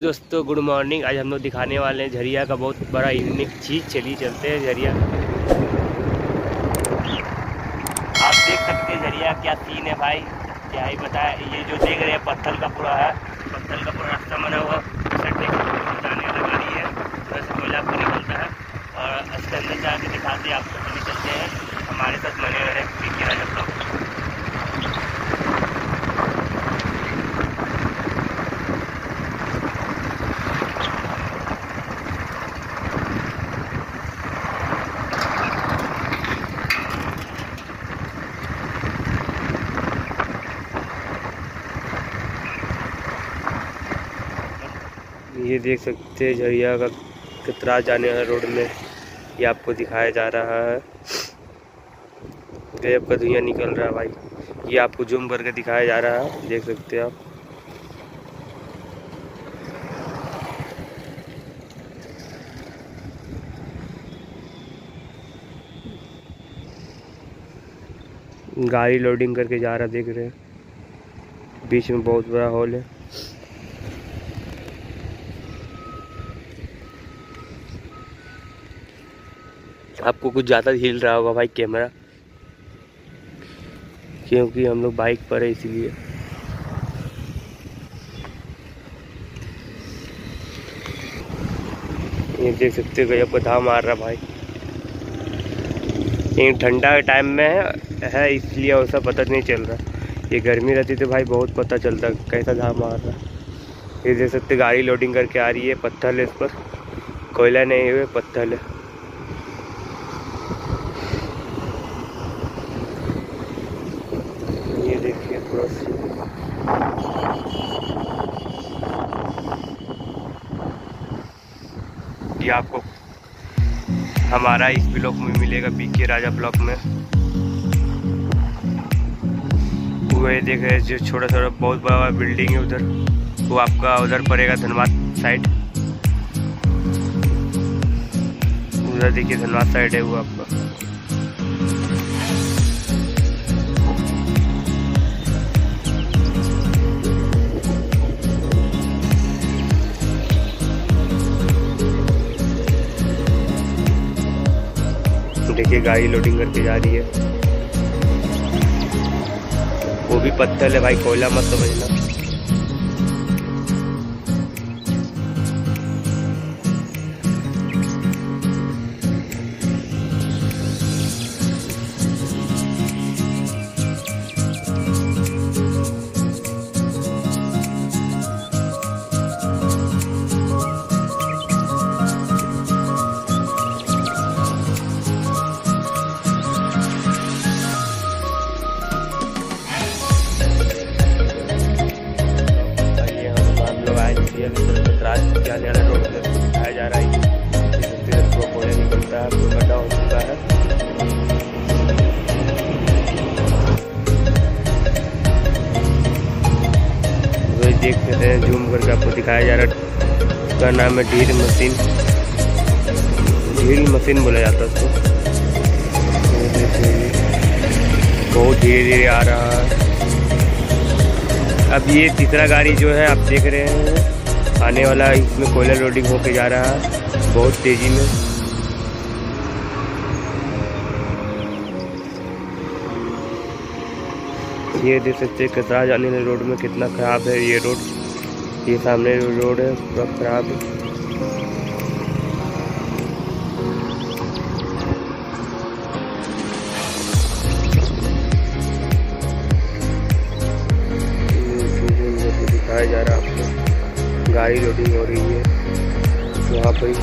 दोस्तों good morning. आज हम लोग दिखाने वाले हैं झरिया का बहुत बड़ा यूनिक चीज़। चलिए चलते हैं झरिया। आप देख सकते हैं झरिया क्या सीन है भाई, क्या ही बताया। ये जो देख रहे हैं पत्थर का पूरा है, पत्थर का पूरा रास्ता बना हुआ जाने वाला गाड़ी है, थोड़ा सा कोयला आपको निकलता है और इसके अंदर जाके दिखाते हैं आपको। चलिए चलते हैं, हमारे साथ बने हुए हैं। ये देख सकते हैं झरिया का कितना जाने वाला रोड में ये आपको दिखाया जा रहा है। गैप का धुआं निकल रहा है भाई, ये आपको जूम करके दिखाया जा रहा है, देख सकते हैं आप। गाड़ी लोडिंग करके जा रहा, देख रहे हैं। बीच में बहुत बड़ा हॉल है। आपको कुछ ज़्यादा हिल रहा होगा भाई कैमरा, क्योंकि हम लोग बाइक पर है इसीलिए। ये देख सकते हो आपको धाम मार रहा भाई। ये ठंडा के टाइम में है इसलिए वैसा पता नहीं चल रहा। ये गर्मी रहती तो भाई बहुत पता चलता कैसा धाम मार रहा। ये देख सकते गाड़ी लोडिंग करके आ रही है। पत्थर है, इस पर कोयला नहीं हुए, पत्थर है। ये देखिए ये आपको हमारा इस ब्लॉक में मिलेगा, बीके राजा ब्लॉक में। वो ये देख रहे जो छोटा छोटा बहुत बड़ा बिल्डिंग है उधर, वो आपका उधर पड़ेगा धनबाद साइड। उधर देखिए धनबाद साइड है वो आपका। देखिए गाड़ी लोडिंग करके जा रही है, वो भी पत्थर है भाई, कोयला मत समझना। जाने वाला रोड में दिखाया जा रहा है। कोयला निकलता है, गड्ढा हो चुका है। वही देख सकते हैं, जूम करके आपको दिखाया जा रहा है। उसका नाम है ड्रिल मशीन, ड्रिल मशीन बोला जाता है उसको। बहुत धीरे धीरे आ रहा है। अब ये तीसरा गाड़ी जो है आप देख रहे हैं आने वाला, इसमें कोयला लोडिंग होके जा रहा है बहुत तेजी में। ये देख सकते हैं कचरा जाने वाले रोड में कितना खराब है ये रोड। ये सामने रोड है पूरा खराब है। दिखाया जा रहा है आपको, गाड़ी लोडिंग हो रही है वहाँ पर।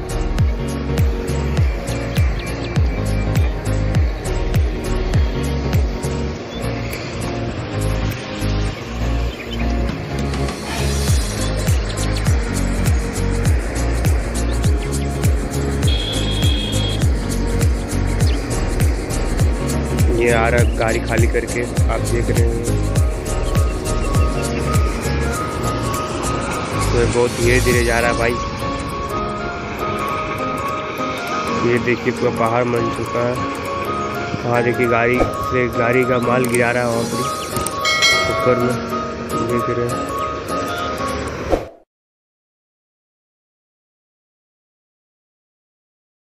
ये आ रहा गाड़ी खाली करके, आप देख रहे हैं। तो बहुत धीरे धीरे जा रहा है भाई। ये देखिए पूरा पहाड़ बन चुका है। वहाँ देखिए गाड़ी से गाड़ी का माल गिरा रहा है वहाँ पर ऊपर में, देख रहे हैं।